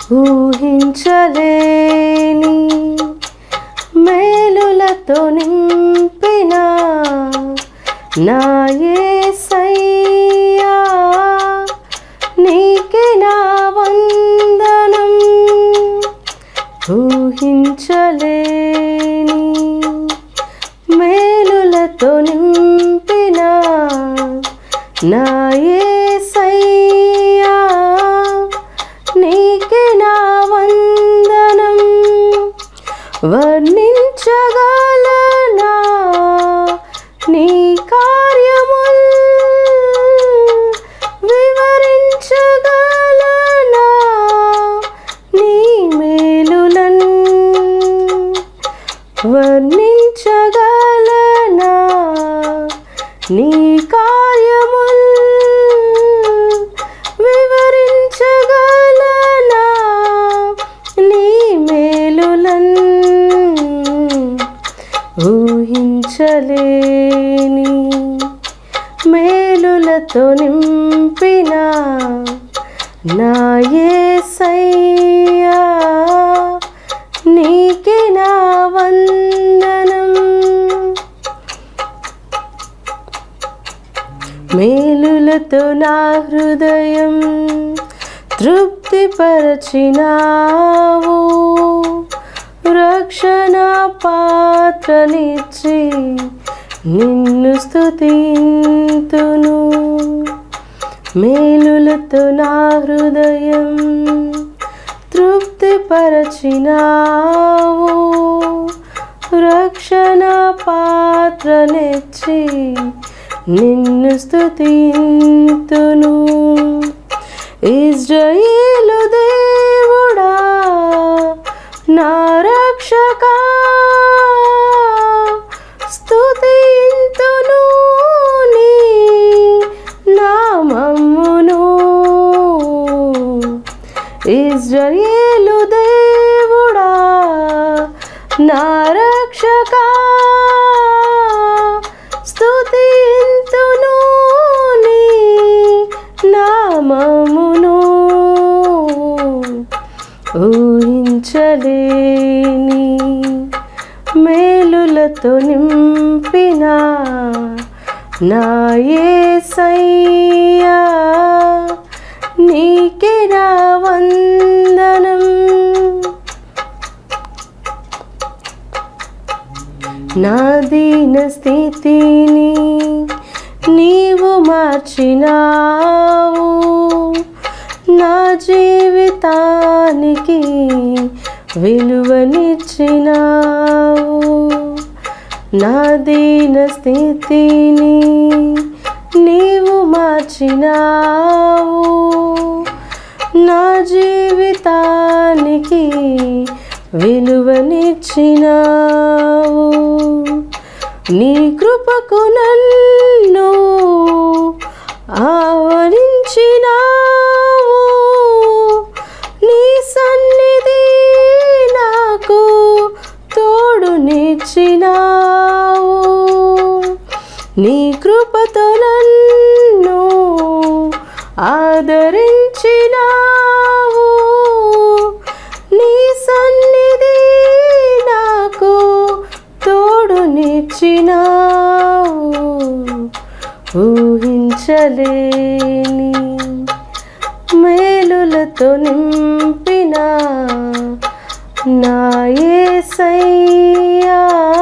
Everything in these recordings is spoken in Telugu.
ఊహించలేని మేలులతో నింపిన నా యేసయ్యా నీకే నా వందనం. ఊహించలేని మేలులతో నింపిన నా యేసయ్యా నీకే నా వందనం. వర్ణించగలనా నీ కార్యముల్, వివరించగలనా నీ మేలులన్, వర్ణించగలనా నీ కార్యముల్, వివరించగలనా నీ మేలులన్. ఊహించలేని మేలులతో నింపిన నా యేసయ్యా నీకే నా వందనం. మేలులతో నా హృదయం తృప్తిపరచినావు, రక్షణ పాత్రనిచ్చి నిన్ను స్తుతింతును. మేలులతో నా హృదయం తృప్తిపరచినావు, రక్షణ పాత్రనిచ్చి నిన్ను స్తుతింతును. ఇశ్రాయేలు దేవుడా నా రక్షకా స్తుతింతును నీ నామమును. ఇశ్రాయేలు దేవుడా నా రక్షకా స్తుతింతును నీ నామమును. ఊహించలేని మేలులతో నింపిన నా యేసయ్యా నీకే నా వందనం. నా దీన స్థితిని నీవు మార్చినావు, నా జీవితానికి విలువనిచ్చినావు. నా దీన స్థితిని నీవు మార్చినావు, నా జీవితానికి విలువనిచ్చినావు. నీ కృపకు నన్ను ఆవరించినావు, నీ సన్నిధి నాకు తోడునిచ్చినావు. నీ కృపతో నన్ను ఆదరించినావు, నీ సన్నిధి నాకు తోడునిచ్చినావు. ఊహించలేని మేలులతో నింపిన నా యేసయ్యా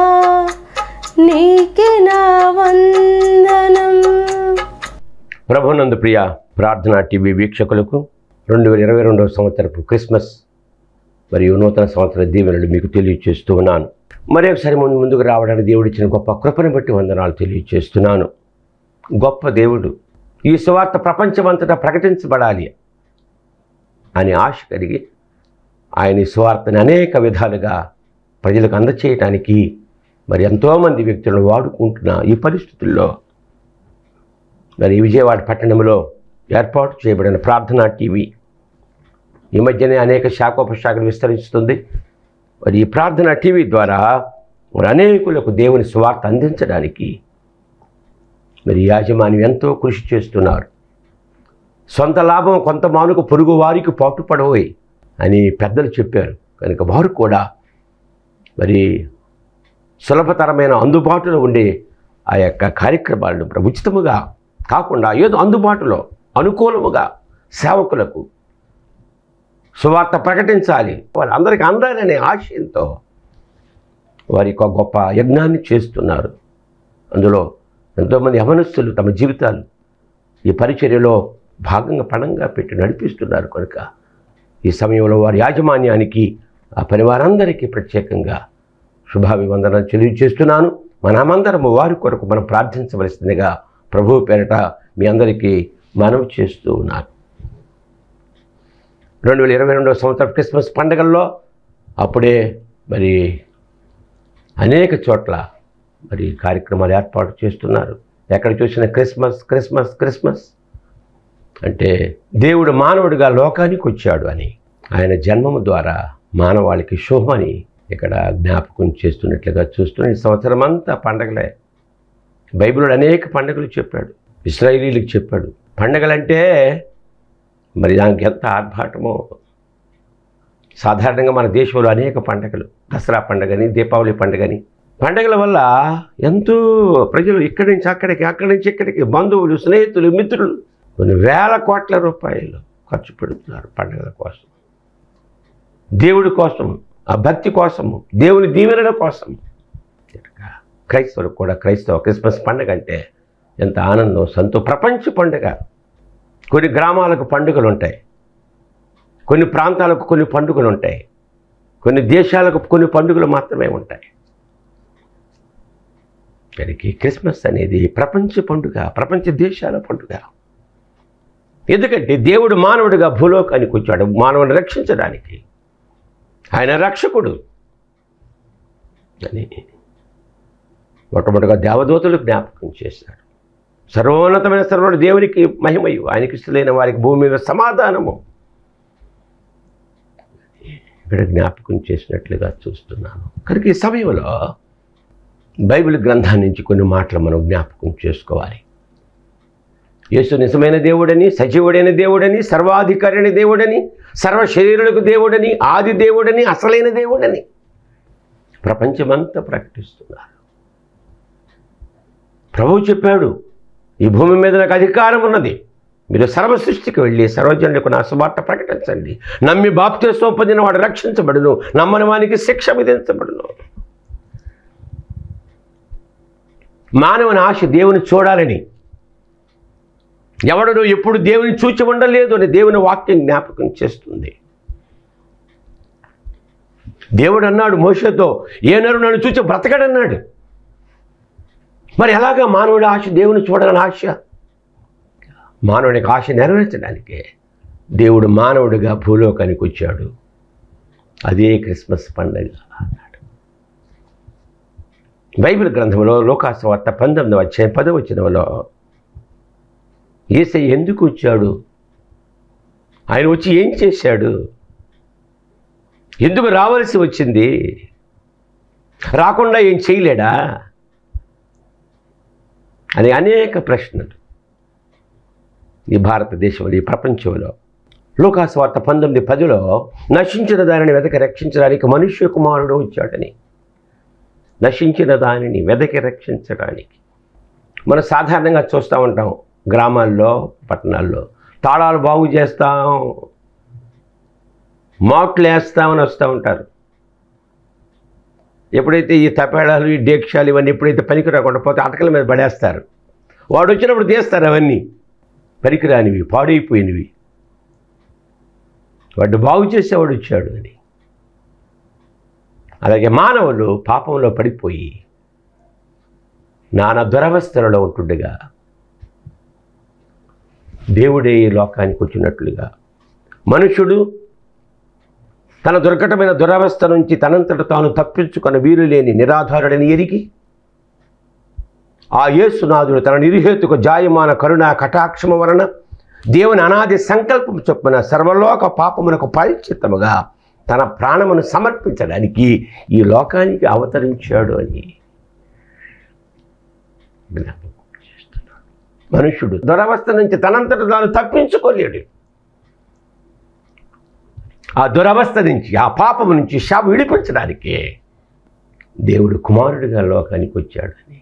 నీకే నా వందనం. ప్రభునందు ప్రియ ప్రార్థనా టీవీ వీక్షకులకు 2022వ సంవత్సరపు క్రిస్మస్ మరియు నూతన సంవత్సర దీవెనలు మీకు తెలియజేస్తూ ఉన్నాను. మరి ఒకసారి ముందుకు రావడానికి దేవుడిచ్చిన గొప్ప కృపను బట్టి వందనాలు తెలియజేస్తున్నాను. గొప్ప దేవుడు ఈ సువార్త ప్రపంచమంతటా ప్రకటించబడాలి అని ఆశ కలిగి ఆయన ఈ సువార్తని అనేక విధాలుగా ప్రజలకు అందచేయటానికి మరి ఎంతోమంది వ్యక్తులను వాడుకుంటున్న ఈ పరిస్థితుల్లో మరి విజయవాడ పట్టణంలో ఏర్పాటు చేయబడిన ప్రార్థనా టీవీ ఈ మధ్యనే అనేక శాఖోపశాఖలు విస్తరిస్తుంది. మరి ఈ ప్రార్థనా టీవీ ద్వారా మరి అనేకులకు దేవుని సువార్త అందించడానికి మరి యాజమాన్యం ఎంతో కృషి చేస్తున్నారు. సొంత లాభం కొంత మానుకు పొరుగు వారికి పాటుపడబోయి అని పెద్దలు చెప్పారు. కనుక వారు కూడా మరి సులభతరమైన అందుబాటులో ఉండే ఆ యొక్క కార్యక్రమాలను ఉచితముగా కాకుండా ఏదో అందుబాటులో అనుకూలముగా సేవకులకు సువార్త ప్రకటించాలి, వాళ్ళందరికీ అందాలనే ఆశయంతో వారి యొక్క గొప్ప యజ్ఞాన్ని చేస్తున్నారు. అందులో ఎంతోమంది యవనస్తులు తమ జీవితాలు ఈ పరిచర్యలో భాగంగా పణంగా పెట్టి నడిపిస్తున్నారు. కనుక ఈ సమయంలో వారి యాజమాన్యానికి ఆ పని వారందరికీ ప్రత్యేకంగా శుభాభివందనాలు తెలియజేస్తున్నాను. మనమందరము వారి కొరకు మనం ప్రార్థించవలసిందిగా ప్రభువు పేరట మీ అందరికీ మనవి చేస్తూ ఉన్నాను. 2022 సంవత్సరం క్రిస్మస్ పండుగల్లో అప్పుడే మరి అనేక చోట్ల మరి కార్యక్రమాలు ఏర్పాటు చేస్తున్నారు. ఎక్కడ చూసినా క్రిస్మస్ క్రిస్మస్ క్రిస్మస్ అంటే దేవుడు మానవుడిగా లోకానికి వచ్చాడు అని, ఆయన జన్మము ద్వారా మానవాళికి శుభమని ఇక్కడ జ్ఞాపకం చేస్తున్నట్లుగా చూస్తున్న ఈ సంవత్సరం అంతా పండగలే. బైబిల్లో అనేక పండుగలు చెప్పాడు, ఇశ్రాయేలీలకు చెప్పాడు. పండగలంటే మరి దానికి ఎంత ఆర్భాటమో. సాధారణంగా మన దేశంలో అనేక పండుగలు, దసరా పండుగని, దీపావళి పండుగని, పండుగల వల్ల ఎంతో ప్రజలు ఇక్కడి నుంచి అక్కడికి, అక్కడి నుంచి ఇక్కడికి, బంధువులు, స్నేహితులు, మిత్రులు కొన్ని వేల కోట్ల రూపాయలు ఖర్చు పెడుతున్నారు పండుగల కోసం, దేవుడి కోసం, ఆ భక్తి కోసము, దేవుని దీవెనల కోసం. క్రైస్తవులకు కూడా క్రైస్తవ క్రిస్మస్ పండుగ అంటే ఎంత ఆనందం, ప్రపంచ పండుగ. కొన్ని గ్రామాలకు పండుగలు ఉంటాయి, కొన్ని ప్రాంతాలకు కొన్ని పండుగలు ఉంటాయి, కొన్ని దేశాలకు కొన్ని పండుగలు మాత్రమే ఉంటాయి. దానికి క్రిస్మస్ అనేది ప్రపంచ పండుగ, ప్రపంచ దేశాల పండుగ. ఎందుకంటే దేవుడు మానవుడిగా భూలోకానికి వచ్చాడు మానవుని రక్షించడానికి. ఆయన రక్షకుడు అని మొట్టమొదటిగా దేవదూతలు జ్ఞాపకం చేశాడు. సర్వోన్నతమైన సర్వుడు దేవునికి మహిమయు, ఆయనకి ఇష్టలైన వారికి భూమి మీద సమాధానము ఇక్కడ జ్ఞాపకం చేసినట్లుగా చూస్తున్నాను. కనుక ఈ సమయంలో బైబిల్ గ్రంథాన్ని నుంచి కొన్ని మాటలు మనం జ్ఞాపకం చేసుకోవాలి. యేసు నిజమైన దేవుడని, సజీవుడైన దేవుడని, సర్వాధికారి అయిన దేవుడని, సర్వ శరీరులకు దేవుడని, ఆది దేవుడని, అసలైన దేవుడని ప్రపంచమంతా ప్రకటిస్తున్నారు. ప్రభువు చెప్పాడు, ఈ భూమి మీద నాకు అధికారం ఉన్నది, మీరు సర్వ సృష్టికి వెళ్ళి సర్వజనులకు నా సువార్త ప్రకటించండి. నమ్మి బాప్తిస్మం పొందిన వాడు రక్షించబడును, నమ్మని వానికి శిక్ష విధించబడును. మానవుని ఆశ దేవుని చూడాలని, ఎవడను ఎప్పుడు దేవుని చూచి ఉండలేదు అని దేవుని వాక్యం జ్ఞాపకం చేస్తుంది. దేవుడు అన్నాడు మోషేతో, ఏ నరు నన్ను చూచి బ్రతకడన్నాడు. మరి ఎలాగా మానవుడి ఆశ దేవుని చూడాలని ఆశ? మానవుడికి ఆశ నెరవేర్చడానికే దేవుడు మానవుడిగా భూలోకానికి వచ్చాడు. అదే క్రిస్మస్ పండుగ అన్నాడు. బైబిల్ గ్రంథంలో లోకాసువార్త 19వ అధ్యాయం 10వ వచనంలో యేసయ్య ఎందుకు వచ్చాడు, ఆయన వచ్చి ఏం చేశాడు, ఎందుకు రావాల్సి వచ్చింది, రాకుండా ఏం చేయలేడా అని అనేక ప్రశ్నలు ఈ భారతదేశంలో, ఈ ప్రపంచంలో. లోకాసువార్త 19:10లో నశించిన దానిని వెతకి రక్షించడానికి మనుష్య కుమారుడు వచ్చాడని, నశించిన దానిని వెతకి రక్షించడానికి. మనం సాధారణంగా చూస్తూ ఉంటాం, గ్రామాల్లో, పట్టణాల్లో తాళాలు బాగు చేస్తాం, మాట్లు వేస్తామని వస్తూ ఉంటారు. ఎప్పుడైతే ఈ తపేళాలు, ఈ డేక్షాలు ఇవన్నీ ఎప్పుడైతే పనికి రాకుండా పోతే అటకల మీద పడేస్తారు. వాడు వచ్చినప్పుడు తీస్తారు అవన్నీ పనికిరానివి, పాడైపోయినవి. వాడు బాగు చేసేవాడు వచ్చాడు అని. అలాగే మానవులు పాపంలో పడిపోయి నానా దురవస్థలలో ఉంటుండగా దేవుడే ఈ లోకానికి వచ్చినట్లుగా, మనుషుడు తన దుర్ఘటమైన దురవస్థ నుంచి తనంతట తాను తప్పించుకున్న వీలు లేని నిరాధారుడని ఎరిగి, ఆ యేసునాథుడు తన నిర్హేతుక జాయమాన కరుణా కటాక్షము వలన దేవుని అనాది సంకల్పం చొప్పున సర్వలోక పాపమునకు ప్రాయశ్చిత్తముగా తన ప్రాణమును సమర్పించడానికి ఈ లోకానికి అవతరించాడు అని చేస్తున్నాడు. మనుషుడు దురవస్థ నుంచి తనంతట తాను తప్పించుకోలేడు. ఆ దురవస్థ నుంచి, ఆ పాపము నుంచి శాపం విడిపించడానికి దేవుడు కుమారుడిగా లోకానికి వచ్చాడని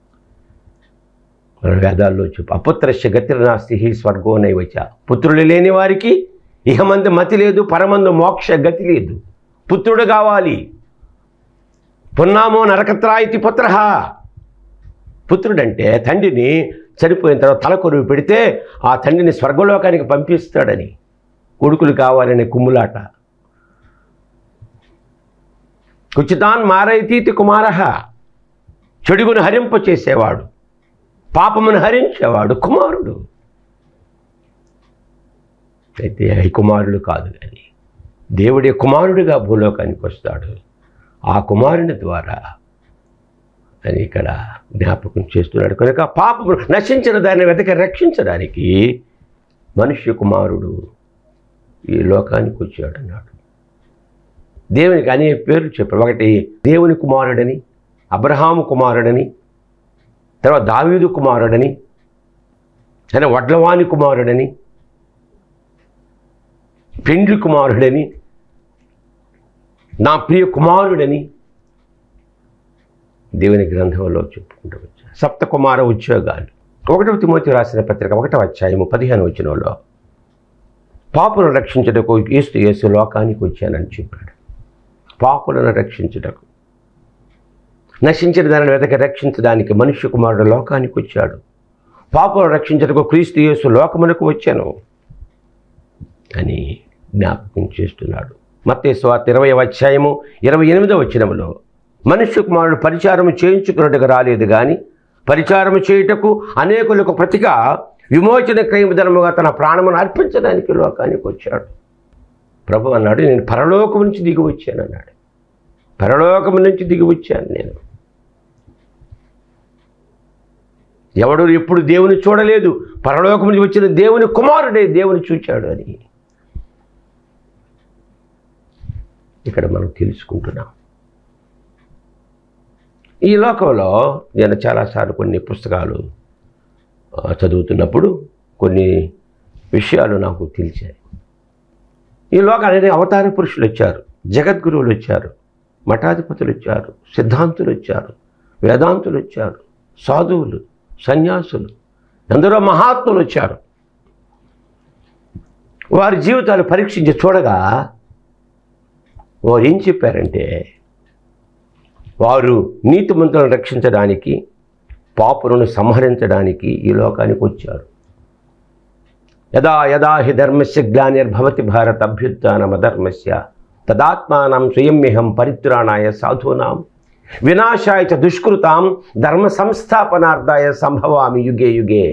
మన వేదాల్లో చెప్పు. అపుత్రస్య గతిర్నాస్తి స్వర్గో నైవచ. పుత్రులు లేని వారికి ఇహమందు మతి లేదు, పరమందు మోక్ష గతి లేదు. పుత్రుడు కావాలి. పున్నామో నరకత్రాయితి పుత్ర. పుత్రుడంటే తండ్రిని చనిపోయిన తర్వాత తలకొరువు పెడితే ఆ తండ్రిని స్వర్గలోకానికి పంపిస్తాడని. కొడుకులు కావాలనే కుమ్ములాట. కుచితాన్ మారైతీతి కుమార. చెడుగును హరింపచేసేవాడు, పాపమును హరించేవాడు కుమారుడు. అయితే ఈ కుమారుడు కాదు, కానీ దేవుడి కుమారుడిగా భూలోకానికి వస్తాడు. ఆ కుమారుని ద్వారా అని ఇక్కడ జ్ఞాపకం చేస్తున్నాడు. కనుక పాపము నశించిన దాన్ని వెతక రక్షించడానికి మనుష్య కుమారుడు ఈ లోకానికి వచ్చాడు అన్నాడు. దేవునికి అనేక పేర్లు చెప్పారు. ఒకటి దేవుని కుమారుడని, అబ్రహాము కుమారుడని, తర్వాత దావీదు కుమారుడని, ఆయన వడ్లవాని కుమారుడని, పెండ్లి కుమారుడని, నా ప్రియ కుమారుడని దేవుని గ్రంథంలో చెప్పుకుంటూ వచ్చారు. సప్త కుమార ఉద్యోగాలు. 1 తిమోతి రాసిన పత్రిక 1వ అధ్యాయము 15వ వచనంలో పాపులను రక్షించుటకు యేసు లోకానికి వచ్చానని చెప్పాడు. పాపులను రక్షించుటకు, నశించిన దానిని వెతక రక్షించడానికి మనుష్య కుమారుడు లోకానికి వచ్చాడు. పాపులను రక్షించుటకు క్రీస్తు యేసు లోకమునకు వచ్చాను అని జ్ఞాపకం చేస్తున్నాడు. మత్తయి సువార్త 20వ అధ్యాయము 28వ వచనములో మనుష్య కుమారుడు పరిచారము చేయించుకున్నట్టుగా రాలేదు, కానీ పరిచారము చేయుటకు అనేకులకు ప్రతిగా విమోచన క్రయధనముగా తన ప్రాణమును అర్పించడానికి లోకానికి వచ్చాడు. ప్రభు అన్నాడు, నేను పరలోకం నుంచి దిగి వచ్చాను అన్నాడు. పరలోకం నుంచి దిగి వచ్చాను నేను. ఎవడు ఎప్పుడు దేవుని చూడలేదు, పరలోకం నుంచి వచ్చిన దేవుని కుమారుడే దేవుని చూచాడు అని ఇక్కడ మనం తెలుసుకుంటున్నాం. ఈ లోకంలో నేను చాలాసార్లు కొన్ని పుస్తకాలు చదువుతున్నప్పుడు కొన్ని విషయాలు నాకు తెలిసాయి. ఈ లోకానికి అవతార పురుషులు వచ్చారు, జగద్గురువులు వచ్చారు, మఠాధిపతులు వచ్చారు, సిద్ధాంతులు వచ్చారు, వేదాంతులు వచ్చారు, సాధువులు, సన్యాసులు, ఎందరో మహాత్ములు వచ్చారు. వారి జీవితాలు పరీక్షించి చూడగా వారు ఏం చెప్పారంటే, వారు నీతిమంతులను రక్షించడానికి, పాపులను సంహరించడానికి ఈ లోకానికి వచ్చారు. యదా యదా హి ధర్మస్య గ్లానిర్భవతి భారత అభ్యుత్థానమధర్మస్య తదాత్మానం స్వయమ్యహం పరిత్రాణాయ సాధూనాం వినాశాయ చ దుష్కృతాం ధర్మ సంస్థాపనార్థాయ సంభవామి యుగే యుగే.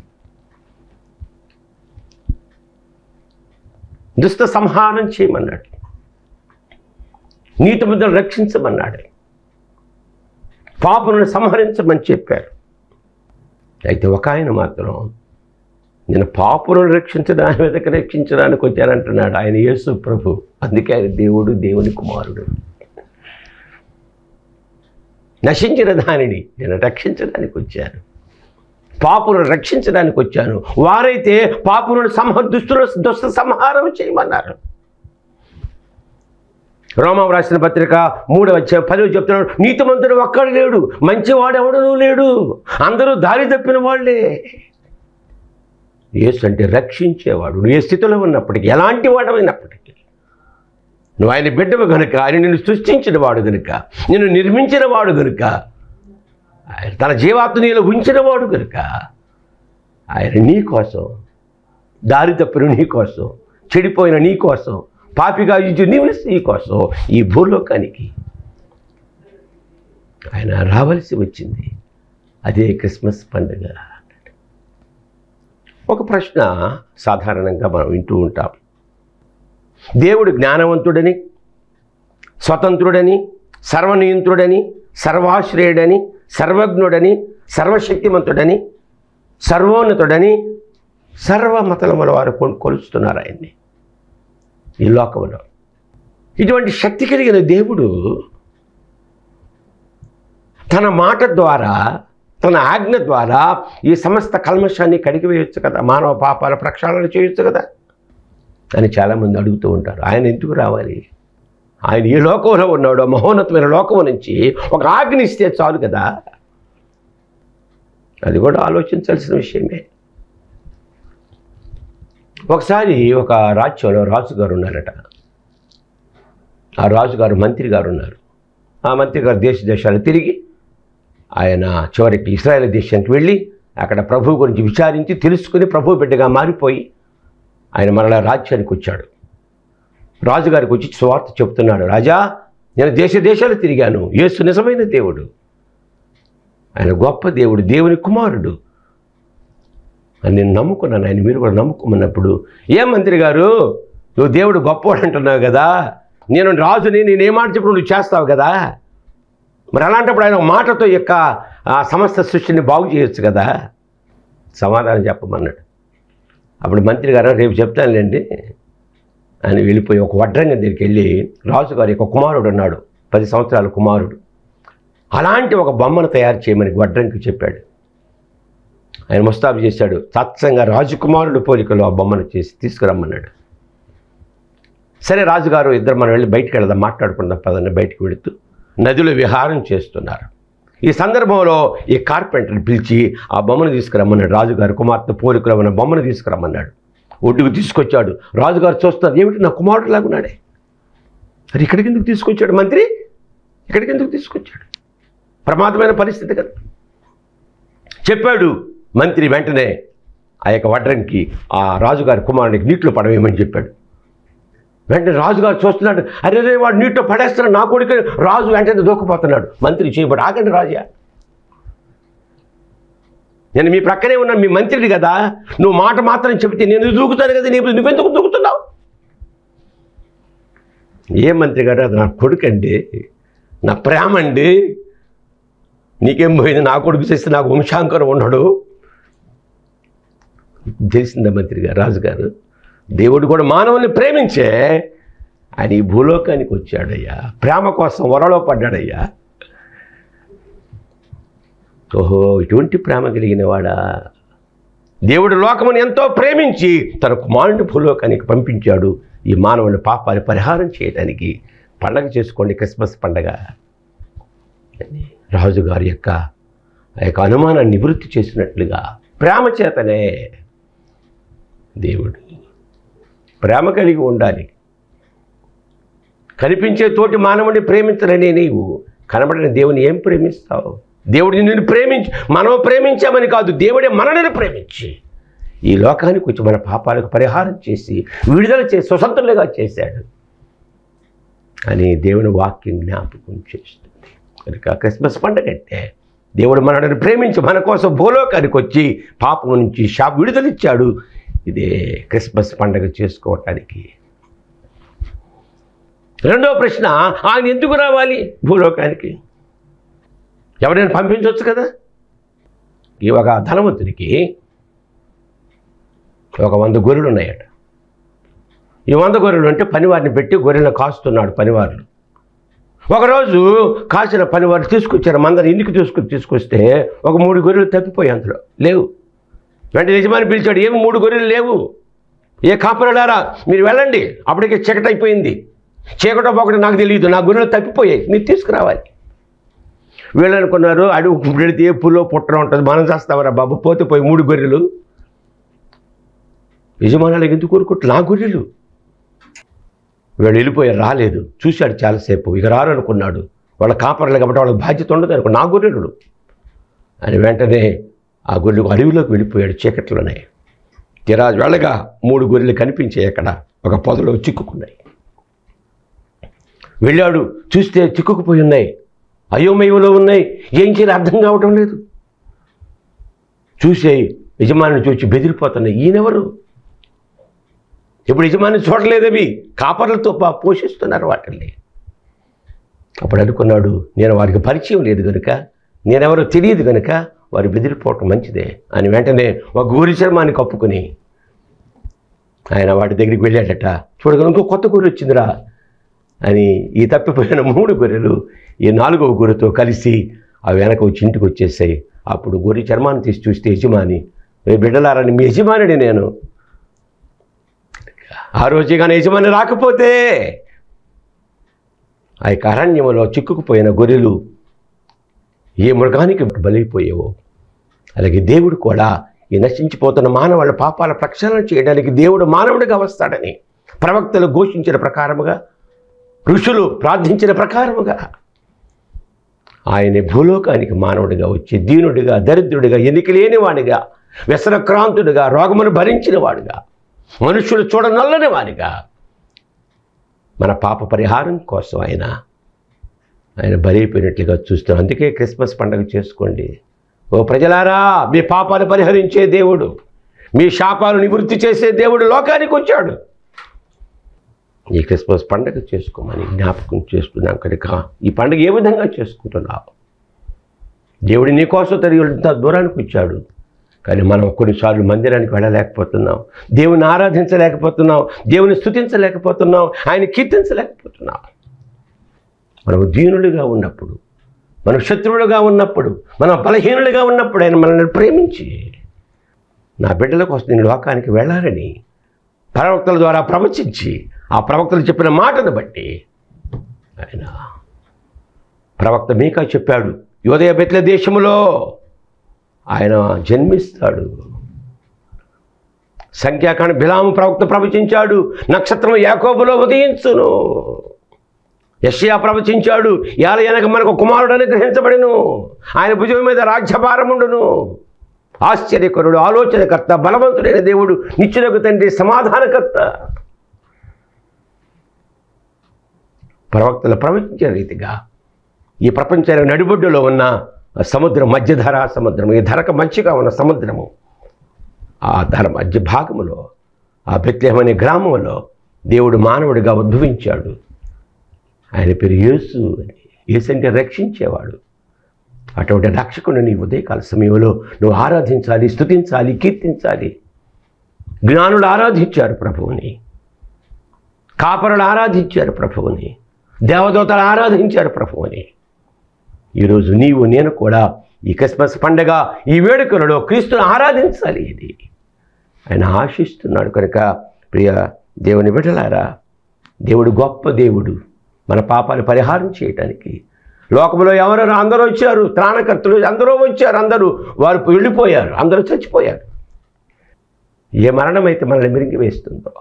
దుష్ట సంహారం చేయమన్నాడు, నీతిమంతులను రక్షించమన్నాడు, పాపులను సంహరించమని చెప్పారు. అయితే ఒక ఆయన మాత్రం నేను పాపులను రక్షించడానికి వచ్చానంటున్నాడు. ఆయన యేసు ప్రభు. అందుకే ఆయన దేవుడు, దేవుని కుమారుడు. నశించిన దానిని నేను రక్షించడానికి వచ్చాను, పాపులను రక్షించడానికి వచ్చాను. వారైతే పాపులను దుష్ట సంహారం చేయమన్నారు. రోమా రాసిన పత్రిక 3వ అధ్యాయం 10వ చెప్తున్నాడు, నీతిమంతుడు ఒక్కడు లేడు, మంచివాడు ఎవడనూ లేడు, అందరూ దారి తప్పిన వాళ్ళే. యేసు అంటే రక్షించేవాడు. నువ్వు ఏ స్థితిలో ఉన్నప్పటికీ, ఎలాంటి వాడమైనప్పటికీ, నువ్వు ఆయన బిడ్డవు గనుక, ఆయన నిన్ను సృష్టించిన వాడు గనుక, నిన్ను నిర్మించిన వాడు గనుక, ఆయన తన జీవాత్మ నీలో ఉంచిన వాడు గనుక, ఆయన నీ కోసం, దారి తప్పిన నీ కోసం, చెడిపోయిన నీ కోసం, పాపిగా నీ కోసం ఈ భూలోకానికి ఆయన రావాల్సి వచ్చింది. అదే క్రిస్మస్ పండుగ. ఒక ప్రశ్న సాధారణంగా మనం వింటూ ఉంటాం. దేవుడు జ్ఞానవంతుడని, స్వతంత్రుడని, సర్వనియంత్రుడని, సర్వాశ్రయుడని, సర్వజ్ఞుడని, సర్వశక్తిమంతుడని, సర్వోన్నతుడని సర్వమతలముల వారు కొలుస్తున్నారు ఆయన్ని ఈ లోకంలో. ఇటువంటి శక్తి కలిగిన దేవుడు తన మాట ద్వారా, తన ఆజ్ఞ ద్వారా ఈ సమస్త కల్మషాన్ని కడిగివేయచ్చు కదా, మానవ పాపాల ప్రక్షాళన చేయొచ్చు కదా. అని చాలామంది అడుగుతూ ఉంటారు. ఆయన ఎందుకు రావాలి? ఆయన ఏ లోకంలో ఉన్నాడో మహోన్నతమైన లోకం నుంచి ఒక ఆజ్ఞ ఇస్తే చాలు కదా. అది కూడా ఆలోచించాల్సిన విషయమే. ఒకసారి ఒక రాజ్యంలో రాజుగారు ఉన్నారట. ఆ రాజుగారు మంత్రి గారు ఉన్నారు. ఆ మంత్రి గారు దేశాలు తిరిగి ఆయన చివరికి ఇశ్రాయేల్ దేశానికి వెళ్ళి అక్కడ ప్రభువు గురించి విచారించి తెలుసుకుని ప్రభు బిడ్డగా మారిపోయి ఆయన మరలా రాజ్యానికి వచ్చాడు. రాజుగారికి వచ్చి సువార్త చెప్తున్నాడు. రాజా, నేను దేశాలు తిరిగాను. యేసు నిజమైన దేవుడు, ఆయన గొప్ప దేవుడు, దేవుని కుమారుడు అని నేను నమ్ముకున్నాను. ఆయన మీరు కూడా నమ్ముకోమన్నప్పుడు, ఏ మంత్రి గారు నువ్వు దేవుడు గొప్పవాడు అంటున్నావు కదా, నేను రాజుని, నేనేం మాట చెప్పిన నువ్వు చేస్తావు కదా, మరి అలాంటప్పుడు ఆయన మాటతో యొక్క ఆ సమస్త సృష్టిని బాగు చేయొచ్చు కదా, సమాధానం చెప్పమన్నాడు. అప్పుడు మంత్రి గారు, రేపు చెప్తానులేండి అని వెళ్ళిపోయి ఒక వడ్రంగం దగ్గరికి వెళ్ళి, రాజుగారి యొక్క కుమారుడు ఉన్నాడు, 10 సంవత్సరాల కుమారుడు, అలాంటి ఒక బొమ్మను తయారు చేయమని వడ్రంగికి చెప్పాడు. ఆయన ముస్తాబు చేశాడు. తత్సంగా రాజకుమారుడు పోలికలో ఆ బొమ్మను చేసి తీసుకురమ్మన్నాడు. సరే రాజుగారు, ఇద్దరు మనం వెళ్ళి బయటికి వెళదాం, మాట్లాడుకుందాం పదండి. బయటికి వెళుతూ నదిలో విహారం చేస్తున్నారు. ఈ సందర్భంలో ఈ కార్పెంటర్ని పిలిచి ఆ బొమ్మను తీసుకురమ్మన్నాడు. రాజుగారు కుమార్తె పోలికలో ఉన్న బొమ్మను తీసుకురమ్మన్నాడు. ఒడ్డుకు తీసుకొచ్చాడు. రాజుగారు చూస్తారు, ఏమిటి నా కుమారుడు లాగున్నాడే, అది ఇక్కడికి ఎందుకు తీసుకొచ్చాడు మంత్రి, ఇక్కడికి ఎందుకు తీసుకొచ్చాడు, ప్రమాదమైన పరిస్థితి కదా చెప్పాడు మంత్రి. వెంటనే ఆ యొక్క వడ్రంకి ఆ రాజుగారి కుమారుడికి నీటిలో పడవేయమని చెప్పాడు. వెంటనే రాజుగారు చూస్తున్నాడు, అరే వాడు నీటిలో పడేస్తున్నాడు నా కొడుకు. రాజు వెంటనే దూకపోతున్నాడు. మంత్రి చేయబడి, ఆగండి రాజా, నేను మీ ప్రక్కనే ఉన్నాను, మీ మంత్రిని కదా, నువ్వు మాట మాత్రం చెబితే నేను దూకుతాను కదా, నువ్వెందుకు దూకుతున్నావు? ఏ మంత్రి గారు, అది నా కొడుకు అండి, నా ప్రేమ అండి, నీకేం పోయింది, నా కొడుకు చేస్తే నాకు వంశాంకరం ఉండడు. తెలిసిందా మంత్రి గారు, రాజుగారు, దేవుడు కూడా మానవుల్ని ప్రేమించే ఆయన ఈ భూలోకానికి వచ్చాడయ్యా, ప్రేమ కోసం వరలో పడ్డాడయ్యా. ఓహో, ఇటువంటి ప్రేమ కలిగిన వాడా, దేవుడు లోకమును ఎంతో ప్రేమించి తన కుమారుని భూలోకానికి పంపించాడు ఈ మానవుని పాపాన్ని పరిహారం చేయడానికి. పండగ చేసుకోండి, క్రిస్మస్ పండగ. రాజుగారి యొక్క ఆ యొక్క అనుమానాన్ని నివృత్తి చేసినట్లుగా ప్రేమ చేతనే దేవుడు ప్రేమ కలిగి ఉండాలి. కనిపించే తోటి మానవుడిని ప్రేమించలేని నీవు కనబడిన దేవుని ఏం ప్రేమిస్తావు? దేవుడిని నిన్ను ప్రేమించి, మనం ప్రేమించామని కాదు, దేవుడే మనల్ని ప్రేమించి ఈ లోకానికి వచ్చి మన పాపాలకు పరిహారం చేసి విడుదల చేసి స్వతంత్రులుగా చేశాడు అని దేవుని వాక్యం జ్ఞాపకం చేస్తుంది. కనుక క్రిస్మస్ పండుగ అంటే దేవుడు మనల్ని ప్రేమించి మన కోసం భూలోకానికి వచ్చి పాపం నుంచి విడుదలిచ్చాడు. ఇదే క్రిస్మస్ పండుగ చేసుకోవటానికి. రెండవ ప్రశ్న, ఆయన ఎందుకు రావాలి భూలోకానికి? ఎవరైనా పంపించవచ్చు కదా. ఈ ఒక ధనవంతుడికి ఒక 100 గొర్రెలు ఉన్నాయట. ఈ 100 గొర్రెలు అంటే పనివారిని పెట్టి గొర్రెలను కాస్తున్నాడు. పనివారులు ఒకరోజు కాసిన పనివారు తీసుకొచ్చారు. మందరు ఇంటికి తీసుకొస్తే ఒక 3 గొర్రెలు తప్పిపోయి అందులో లేవు. వెంటనే యజమాని పిలిచాడు, ఏమి 3 గొర్రెలు లేవు, ఏ కాపరులారా మీరు వెళ్ళండి, అప్పటికే చీకటి అయిపోయింది, చీకటో ఒకటి నాకు తెలియదు, నా గొర్రెలు తప్పిపోయాయి, మీరు తీసుకురావాలి. వీళ్ళు అనుకున్నారు, అడుగు పెడితే ఏ పుల్లో పుట్టడం ఉంటుంది, మనం చేస్తామరా బాబు, పోతే పోయి 3 గొర్రెలు. యజమానులకు ఎందుకు కోరుకుంటు, నా గొర్రెలు. వీళ్ళు వెళ్ళిపోయారు, రాలేదు. చూశాడు చాలాసేపు, ఇక రారు అనుకున్నాడు. వాళ్ళ కాపర్లు కాబట్టి వాళ్ళకి బాధ్యత ఉండదు అనుకో, నా గొర్రెలు అని వెంటనే ఆ గొర్రెలు అడవిలోకి వెళ్ళిపోయాడు చీకట్లోనే. తీరా వెళ్ళగా 3 గొర్రెలు కనిపించాయి, అక్కడ ఒక పొదలో చిక్కుకున్నాయి. వెళ్ళాడు, చూస్తే చిక్కుకుపోయి ఉన్నాయి, అయోమయంలో ఉన్నాయి, ఏం చేయాలి అర్థం కావటం లేదు. చూసే యజమానిని చూసి బెదిరిపోతున్నాయి, ఈయనెవరు? ఇప్పుడు యజమాని చూడలేదవి, కాపర్లతో పోషిస్తున్నారు వాటిని. అప్పుడు అనుకున్నాడు, నేను వారికి పరిచయం లేదు కనుక, నేనెవరో తెలియదు కనుక వారు బెదిరిపోవటం మంచిదే అని వెంటనే ఒక గొర్రె చర్మాన్ని కప్పుకొని ఆయన వాటి దగ్గరికి వెళ్ళాడట. చూడగా ఇంకో కొత్త గొర్రె వచ్చిందిరా అని ఈ తప్పిపోయిన 3 గొర్రెలు ఈ 4వ గొర్రెతో కలిసి ఆ వెనక వచ్చి ఇంటికి వచ్చేసాయి. అప్పుడు గొర్రె చర్మాన్ని తీసి చూస్తే యజమాని, బిడ్డలారని మీ యజమానుడి నేను. ఆ రోజు కానీ యజమాని రాకపోతే ఆ యొక్క అరణ్యంలో చిక్కుకుపోయిన గొర్రెలు ఏ మృగానికి బలైపోయేవో, అలాగే దేవుడు కూడా ఈ నశించిపోతున్న మానవాళ్ళ పాపాల ప్రక్షాళన చేయడానికి దేవుడు మానవుడిగా వస్తాడని ప్రవక్తలు ఘోషించిన ప్రకారముగా, ఋషులు ప్రార్థించిన ప్రకారముగా ఆయన భూలోకానికి మానవుడిగా వచ్చి దీనుడిగా, దరిద్రుడిగా, ఎన్నిక లేనివాడిగా, వ్యసనక్రాంతుడిగా, రోగమును భరించిన వాడిగా, మనుషులు చూడనల్లని వాడిగా మన పాప పరిహారం కోసం ఆయన బలైపోయినట్లుగా చూస్తున్నాం. అందుకే క్రిస్మస్ పండుగ చేసుకోండి. ఓ ప్రజలారా, మీ పాపాలు పరిహరించే దేవుడు, మీ శాపాలు నివృత్తి చేసే దేవుడు లోకానికి వచ్చాడు. ఈ క్రిస్మస్ పండుగ చేసుకోమని జ్ఞాపకం చేస్తున్నాం కనుక ఈ పండుగ ఏ విధంగా చేసుకుంటున్నావు? దేవుడు నీకోసం ఇంత దూరానికి వచ్చాడు, కానీ మనం కొన్నిసార్లు మందిరానికి వెళ్ళలేకపోతున్నాం, దేవుని ఆరాధించలేకపోతున్నాం, దేవుని స్తుతించలేకపోతున్నాం, ఆయన కీర్తించలేకపోతున్నాం. మనం దీనులుగా ఉన్నప్పుడు, మనం శత్రువులుగా ఉన్నప్పుడు, మనం బలహీనులుగా ఉన్నప్పుడు ఆయన మనల్ని ప్రేమించి నా బిడ్డల కోసం నేను లోకానికి వెళ్ళాలని ప్రవక్తల ద్వారా ప్రవచించి, ఆ ప్రవక్తలు చెప్పిన మాటను బట్టి ఆయన ప్రవక్త మీకా చెప్పాడు, యోదయ బెత్లెహేము దేశములో ఆయన జన్మిస్తాడు. సంఖ్యాకాండ బిలాము ప్రవక్త ప్రవచించాడు, నక్షత్రం యాకోబులో ఉదయించును. యెషయా ప్రవచించాడు, ఏలయనగా మనకు కుమారుడు అనుగ్రహించబడెను, ఆయన భుజం మీద రాజ్యభారముండును. ఆశ్చర్యకరుడు, ఆలోచనకర్త, బలవంతుడైన దేవుడు, నిత్యులకు తండ్రి, సమాధానకర్త. ప్రవక్తలు ప్రవచించిన రీతిగా ఈ ప్రపంచానికి నడిబొడ్డులో ఉన్న సముద్రం, మధ్యధరా సముద్రం, ఈ ధరకు మంచిగా ఉన్న సముద్రము, ఆ ధర మధ్య భాగములో, ఆ బెత్లెహేము అనే గ్రామంలో దేవుడు మానవుడిగా ఉద్భవించాడు. ఆయన పేరు యేసు అని. యేసు అంటే రక్షించేవాడు. అటువంటి రక్షకుని నీ ఉదయకాల సమయంలో నువ్వు ఆరాధించాలి, స్తుతించాలి, కీర్తించాలి. జ్ఞానులు ఆరాధించారు ప్రభువుని, కాపరులు ఆరాధించారు ప్రభువుని, దేవదూతలు ఆరాధించారు ప్రభువుని. ఈరోజు నీవు నేను కూడా ఈ క్రిస్మస్ పండుగ, ఈ వేడుకలలో క్రీస్తుని ఆరాధించాలి. ఇది ఆయన ఆశిస్తున్నాడు కనుక ప్రియ దేవుని బిడ్డలారా, దేవుడు గొప్ప దేవుడు. మన పాపాలు పరిహారం చేయటానికి లోకంలో ఎవరు అందరూ వచ్చారు, త్రాణకర్తలు అందరూ వచ్చారు, అందరూ వారు వెళ్ళిపోయారు, అందరూ చచ్చిపోయారు. ఏ మరణమైతే మనల్ని మిరింగి వేస్తుందో,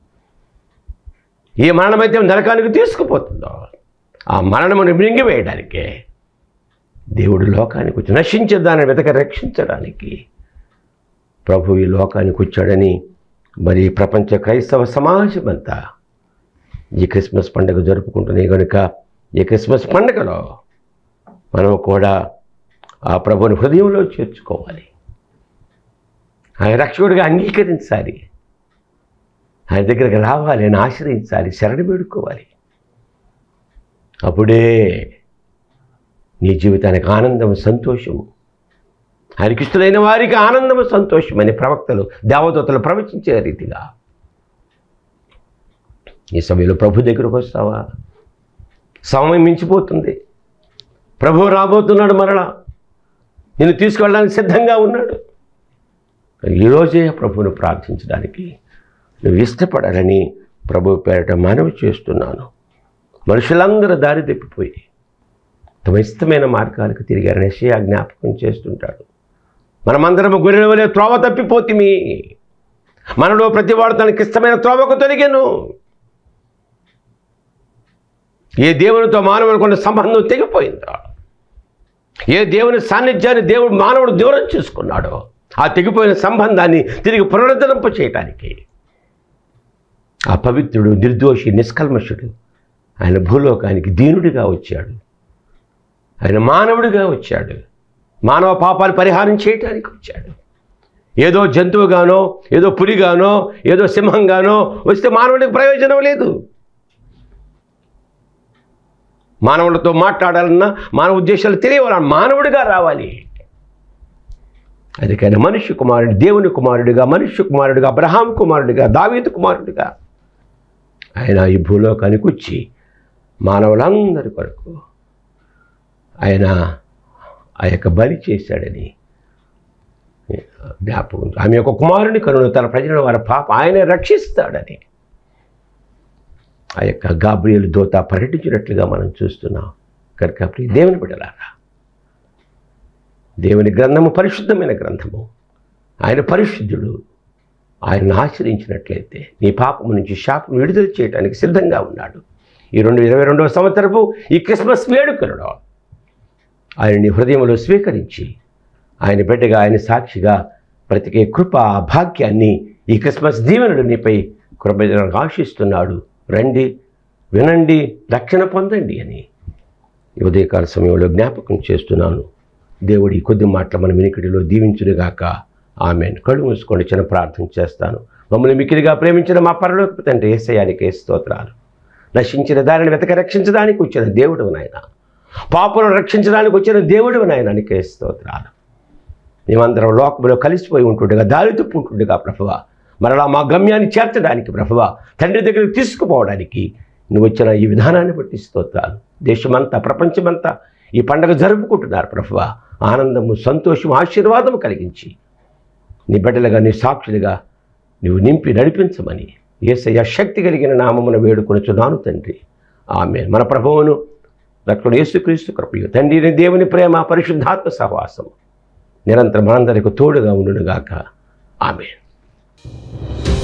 ఏ మరణమైతే నరకానికి తీసుకుపోతుందో, ఆ మరణమును మిరింగి వేయడానికే దేవుడు లోకానికి వచ్చి నశించే దాన్ని వెతక రక్షించడానికి ప్రభు ఈ లోకానికి వచ్చాడని మరి ప్రపంచ క్రైస్తవ సమాజం అంతా ఈ క్రిస్మస్ పండుగ జరుపుకుంటున్నాయి కనుక ఈ క్రిస్మస్ పండుగలో మనం కూడా ఆ ప్రభుని హృదయంలో చేర్చుకోవాలి, ఆయన రక్షకుడిగా అంగీకరించాలి, ఆయన దగ్గరికి రావాలి, ఆయన ఆశ్రయించాలి, శరణి వేడుకోవాలి. అప్పుడే నీ జీవితానికి ఆనందము, సంతోషము, ఆయనకి ఇష్టమైన వారికి ఆనందము, సంతోషం అని ప్రవక్తలు, దేవదూతలు ప్రవచించే రీతిగా ఈ సమయంలో ప్రభు దగ్గరకు వస్తావా? సమయం మించిపోతుంది, ప్రభు రాబోతున్నాడు, మరలా నిన్ను తీసుకెళ్ళడానికి సిద్ధంగా ఉన్నాడు. ఈరోజే ప్రభువును ప్రార్థించడానికి నువ్వు ఇష్టపడాలని ప్రభు పేరట మనవి చేస్తున్నాను. మనుషులందరూ దారి తప్పిపోయి తమ ఇష్టమైన మార్గాలకు తిరిగారని యెషయా జ్ఞాపకం చేస్తుంటాడు. మనమందరము గొర్రెల వలె త్రోవ తప్పిపోతిమి, మనలో ప్రతివాడు తనకి ఇష్టమైన త్రోవకు తొలగెను. ఏ దేవునితో మానవునికున్న సంబంధం తెగిపోయిందో, ఏ దేవుని సాన్నిధ్యాన్ని మానవుడు దూరం చేసుకున్నాడో, ఆ తెగిపోయిన సంబంధాన్ని తిరిగి పునరుద్ధరింప చేయటానికి ఆ పవిత్రుడు, నిర్దోషి, నిష్కల్మషుడు ఆయన భూలోకానికి దీనుడిగా వచ్చాడు. ఆయన మానవుడిగా వచ్చాడు, మానవ పాపాలు పరిహారం చేయటానికి వచ్చాడు. ఏదో జంతువుగానో, ఏదో పులిగానో, ఏదో సింహంగానో వస్తే మానవుడికి ప్రయోజనం లేదు. మానవులతో మాట్లాడాలన్నా, మానవ ఉద్దేశాలు తెలియాలన్నా మానవుడిగా రావాలి. అందుకని మనుష్య కుమారుడు, దేవుని కుమారుడిగా, మనుష్య కుమారుడిగా, అబ్రహాం కుమారుడిగా, దావీదు కుమారుడిగా ఆయన ఈ భూలోకానికి వచ్చి మానవులందరి కొరకు ఆయన ఆ యొక్క బలి చేశాడని జ్ఞాపకం. ఆమె యొక్క కుమారుని కనును తన ప్రజలను వారి పాప ఆయనే రక్షిస్తాడని ఆ యొక్క గాబ్రియలు దూత ప్రకటించినట్లుగా మనం చూస్తున్నాం. కనుక ప్రియ దేవుని బిడ్డలారా, దేవుని గ్రంథము పరిశుద్ధమైన గ్రంథము. ఆయన పరిశుద్ధుడు. ఆయనను ఆశ్రయించినట్లయితే నీ పాపము నుంచి శాపం విడుదల చేయడానికి సిద్ధంగా ఉన్నాడు. ఈ 2022వ సంవత్సరపు ఈ క్రిస్మస్ వేడుకలలో ఆయన నీ హృదయంలో స్వీకరించి ఆయన బిడ్డగా, ఆయన సాక్షిగా బ్రతికే కృప, భాగ్యాన్ని ఈ క్రిస్మస్ దీవెనలు నీపై కృపజనకు ఆశిస్తున్నాడు. రండి, వినండి, రక్షణ పొందండి అని ఈ ఉదయకాల సమయంలో జ్ఞాపకం చేస్తున్నాను. దేవుడి కొద్ది మాటలు మన వినికిడిలో దీవించునుగాక. ఆమేన్. కళ్ళు మూసుకొని చిన్న ప్రార్థన చేస్తాను. మమ్మల్ని మిక్కిలిగా ప్రేమించిన మా పరలోకపు తండ్రి యేసయ్యానికి స్తోత్రాలు. నశించిన దారిని వెతక రక్షించడానికి వచ్చిన దేవుడు నాయన, పాపులను రక్షించడానికి వచ్చిన దేవుడు నాయన, నీకే స్తోత్రాలు. మేమందరం లోకంలో కలిసిపోయి ఉంటుండగా, దారి తప్పుంటుండగా ప్రభువా, మరలా మా గమ్యాన్ని చేర్చడానికి ప్రభువా, తండ్రి దగ్గరికి తీసుకుపోవడానికి నువ్వు వచ్చిన ఈ విధానాన్ని బట్టి స్తోత్రాలు. దేశమంతా, ప్రపంచమంతా ఈ పండుగ జరుపుకుంటున్నారు ప్రభువా. ఆనందము, సంతోషము, ఆశీర్వాదము కలిగించి నీ బిడ్డలుగా, నీ సాక్షులుగా నువ్వు నింపి నడిపించమని యేసయ్య శక్తి కలిగిన నామమున వేడుకొనుచున్నాను తండ్రి. ఆమేన్. మన ప్రభువును రక్షకుడు యేసుక్రీస్తు కృపయు, తండ్రిని దేవుని ప్రేమ, పరిశుద్ధాత్మ సహవాసము నిరంతరం మనందరికీ తోడుగా ఉండునుగాక. ఆమేన్.